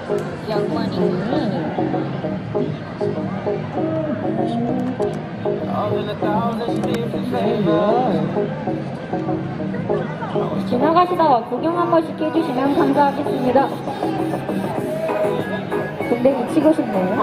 Young money. 지나가시다가 구경 한 번씩 해주시면 감사하겠습니다. 근데 미치고 싶네요.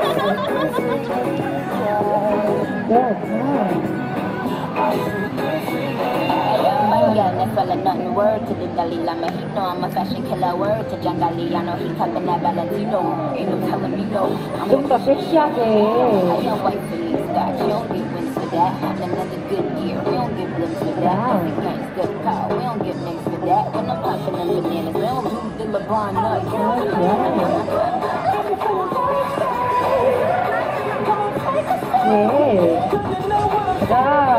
Yeah, that's all nothing word to the Dalai Lama. He know I'm a fashion killer. Word to John Galliano. He cupping that Valentino. Ain't no telling me no. 좀 더 섹시하게. I don't wait for these guys. You don't get wins for that. Having another good year. We don't get blimps for that. If game's good call. We don't get links for that. When I'm popping them bananas, we don't do the LeBron nuts. 자.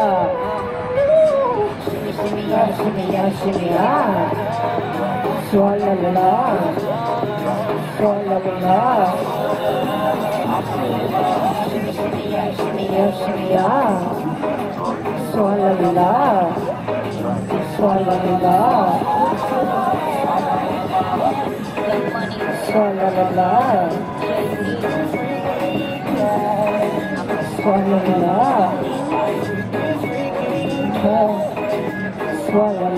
Shimmy, Swalla, Swalla,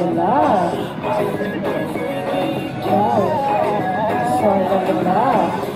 Swalla,